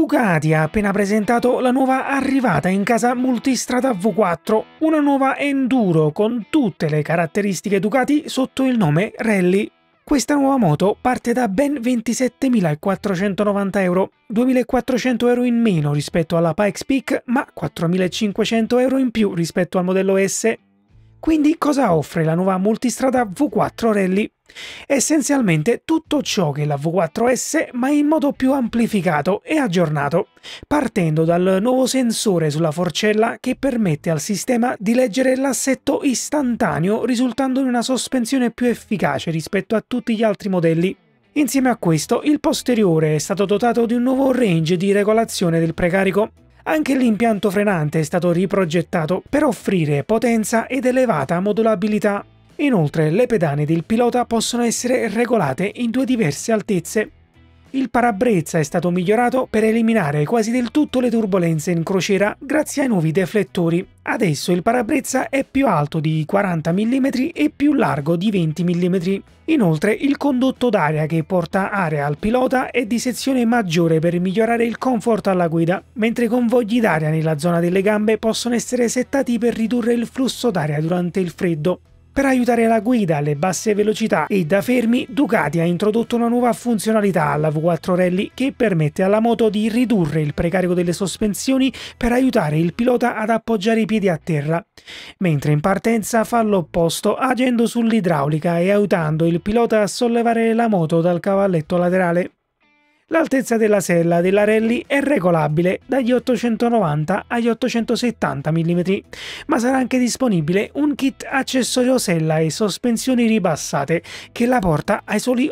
Ducati ha appena presentato la nuova arrivata in casa multistrada V4, una nuova enduro con tutte le caratteristiche Ducati sotto il nome Rally. Questa nuova moto parte da ben 27.490 euro, 2.400 euro in meno rispetto alla Pikes Peak, ma 4.500 euro in più rispetto al modello S. Quindi cosa offre la nuova multistrada V4 Rally? Essenzialmente tutto ciò che è la V4S, ma in modo più amplificato e aggiornato, partendo dal nuovo sensore sulla forcella che permette al sistema di leggere l'assetto istantaneo, risultando in una sospensione più efficace rispetto a tutti gli altri modelli. Insieme a questo, il posteriore è stato dotato di un nuovo range di regolazione del precarico. Anche l'impianto frenante è stato riprogettato per offrire potenza ed elevata modulabilità. Inoltre, le pedane del pilota possono essere regolate in due diverse altezze. Il parabrezza è stato migliorato per eliminare quasi del tutto le turbolenze in crociera grazie ai nuovi deflettori. Adesso il parabrezza è più alto di 40 mm e più largo di 20 mm. Inoltre il condutto d'aria che porta aria al pilota è di sezione maggiore per migliorare il comfort alla guida, mentre i convogli d'aria nella zona delle gambe possono essere settati per ridurre il flusso d'aria durante il freddo. Per aiutare la guida alle basse velocità e da fermi, Ducati ha introdotto una nuova funzionalità alla V4 Rally che permette alla moto di ridurre il precarico delle sospensioni per aiutare il pilota ad appoggiare i piedi a terra, mentre in partenza fa l'opposto agendo sull'idraulica e aiutando il pilota a sollevare la moto dal cavalletto laterale. L'altezza della sella della Rally è regolabile dagli 890 agli 870 mm, ma sarà anche disponibile un kit accessorio sella e sospensioni ribassate che la porta ai soli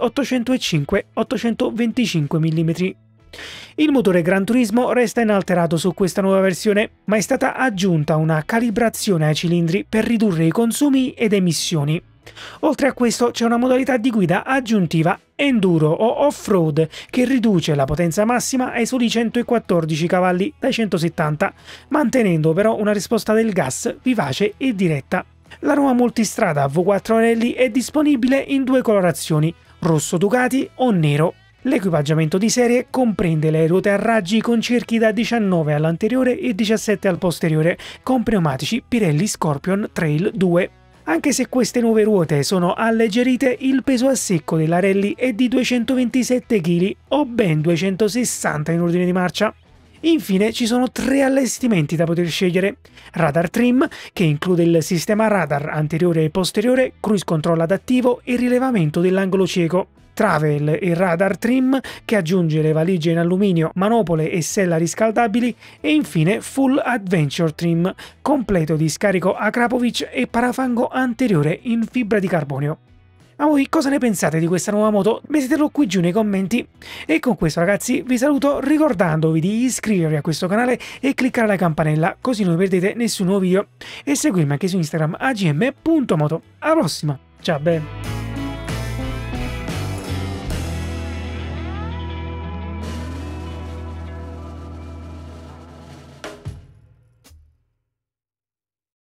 805-825 mm. Il motore Gran Turismo resta inalterato su questa nuova versione, ma è stata aggiunta una calibrazione ai cilindri per ridurre i consumi ed emissioni. Oltre a questo c'è una modalità di guida aggiuntiva Enduro o Off-Road che riduce la potenza massima ai soli 114 cavalli dai 170, mantenendo però una risposta del gas vivace e diretta. La nuova multistrada V4 Rally è disponibile in due colorazioni, rosso Ducati o nero. L'equipaggiamento di serie comprende le ruote a raggi con cerchi da 19 all'anteriore e 17 al posteriore, con pneumatici Pirelli Scorpion Trail 2. Anche se queste nuove ruote sono alleggerite, il peso a secco della Rally è di 227 kg o ben 260 in ordine di marcia. Infine ci sono tre allestimenti da poter scegliere: Radar Trim, che include il sistema radar anteriore e posteriore, cruise control adattivo e rilevamento dell'angolo cieco; Travel e Radar Trim, che aggiunge le valigie in alluminio, manopole e sella riscaldabili; e infine Full Adventure Trim, completo di scarico Akrapovic e parafango anteriore in fibra di carbonio. A voi cosa ne pensate di questa nuova moto? Mettetelo qui giù nei commenti. E con questo ragazzi vi saluto ricordandovi di iscrivervi a questo canale e cliccare la campanella così non perdete nessun nuovo video, e seguirmi anche su Instagram agm.moto. Alla prossima, ciao bene!